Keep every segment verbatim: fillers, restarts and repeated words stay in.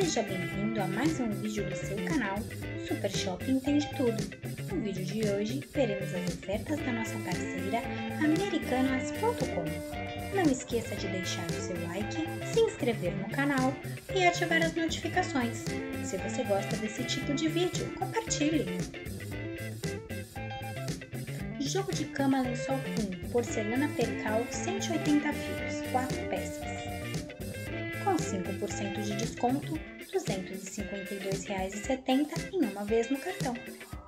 Seja bem-vindo a mais um vídeo do seu canal Super Shop Entende Tudo. No vídeo de hoje, veremos as ofertas da nossa parceira Americanas ponto com. Não esqueça de deixar o seu like, se inscrever no canal e ativar as notificações. Se você gosta desse tipo de vídeo, compartilhe! Jogo de cama lençol queen, porcelana percal, cento e oitenta fios, quatro peças. Com cinco por cento de desconto, duzentos e cinquenta e dois reais e setenta centavos em uma vez no cartão.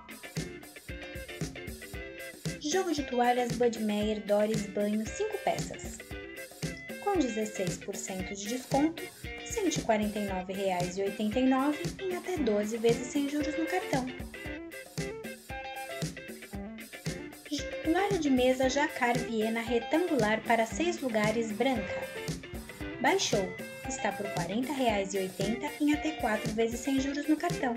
Jogo de toalhas Budmeier Doris Banho, cinco peças. Com dezesseis por cento de desconto, cento e quarenta e nove reais e oitenta e nove centavos em até doze vezes sem juros no cartão. Toalha de mesa Jacquard Viena retangular para seis lugares branca. Baixou, está por quarenta reais e oitenta centavos em até quatro vezes sem juros no cartão.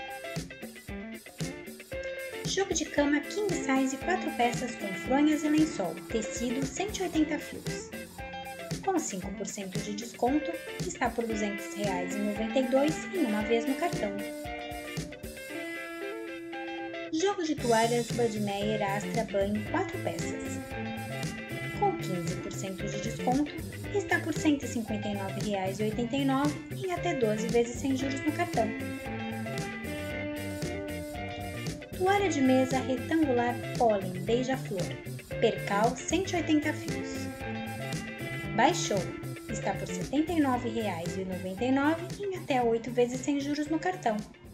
Jogo de cama king size quatro peças com fronhas e lençol, tecido cento e oitenta fios. Com cinco por cento de desconto, está por duzentos reais e noventa e dois centavos em uma vez no cartão. Jogo de toalhas Budmeier Astra Banho quatro peças. Com quinze por cento de desconto, está por cento e cinquenta e nove reais e oitenta e nove centavos em até doze vezes sem juros no cartão. Toalha de mesa retangular Pollen Beija-Flor, percal cento e oitenta fios. Baixou, está por setenta e nove reais e noventa e nove centavos em até oito vezes sem juros no cartão.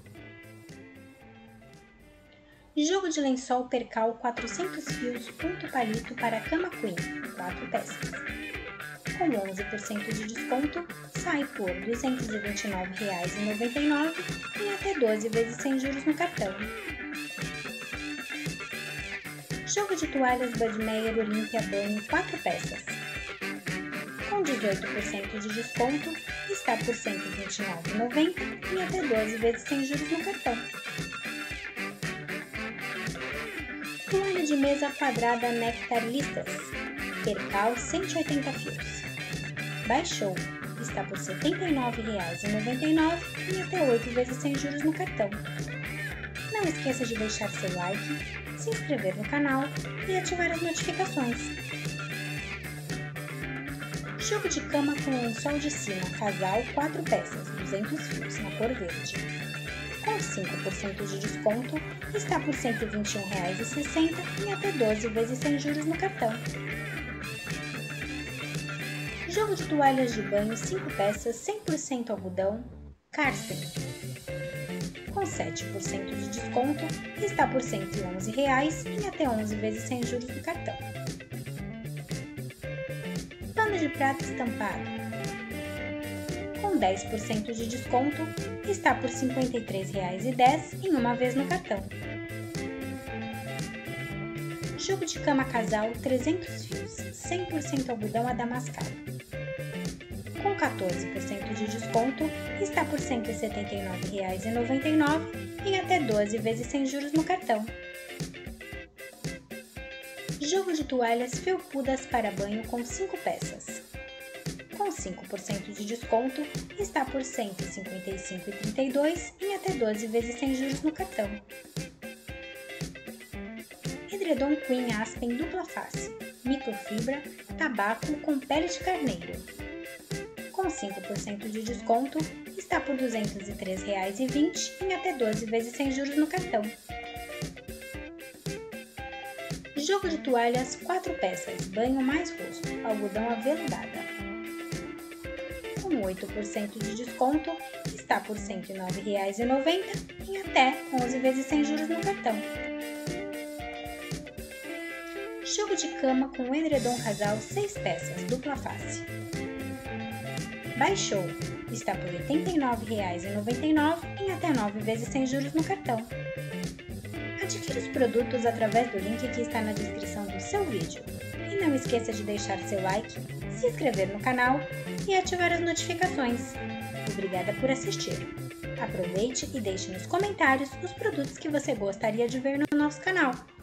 Jogo de lençol percal quatrocentos fios ponto palito para cama queen, quatro peças. Com onze por cento de desconto, sai por duzentos e vinte e nove reais e noventa e nove centavos em até doze vezes sem juros no cartão. Jogo de toalhas Budmeier Olympia Banho quatro peças. Com dezoito por cento de desconto, está por cento e vinte e nove reais e noventa centavos em até doze vezes sem juros no cartão. Toalha de mesa quadrada Nectar Listas, percal cento e oitenta fios. Baixou, está por setenta e nove reais e noventa e nove centavos em até oito vezes sem juros no cartão. Não esqueça de deixar seu like, se inscrever no canal e ativar as notificações. Jogo de cama com lençol de cima casal quatro peças, duzentos fios, na cor verde. Com cinco por cento de desconto, está por cento e vinte e um reais e sessenta centavos em até doze vezes sem juros no cartão. Jogo de toalhas de banho cinco peças, cem por cento algodão, Karsten. Com sete por cento de desconto, está por cento e onze reais em até onze vezes sem juros no cartão. Pano de prato estampado. Com dez por cento de desconto, está por cinquenta e três reais e dez centavos em uma vez no cartão. Jogo de cama casal trezentos fios, cem por cento algodão adamascado. Com quatorze por cento de desconto, está por cento e setenta e nove reais e noventa e nove centavos em até doze vezes sem juros no cartão. Jogo de toalhas felpudas para banho com cinco peças. Com cinco por cento de desconto, está por cento e cinquenta e cinco reais e trinta e dois centavos em até doze vezes sem juros no cartão. Edredom Queen Aspen dupla face, microfibra, tabaco com pele de carneiro. Com cinco por cento de desconto, está por duzentos e três reais e vinte centavos em até doze vezes sem juros no cartão. Jogo de toalhas quatro peças, banho mais rosto, algodão aveludada. Com oito por cento de desconto, está por cento e nove reais e noventa centavos em até onze vezes sem juros no cartão. Jogo de cama com edredom casal seis peças, dupla face. Baixou, está por oitenta e nove reais e noventa e nove centavos em até nove vezes sem juros no cartão. Adquira os produtos através do link que está na descrição do seu vídeo. E não esqueça de deixar seu like, se inscrever no canal e ativar as notificações. Obrigada por assistir. Aproveite e deixe nos comentários os produtos que você gostaria de ver no nosso canal.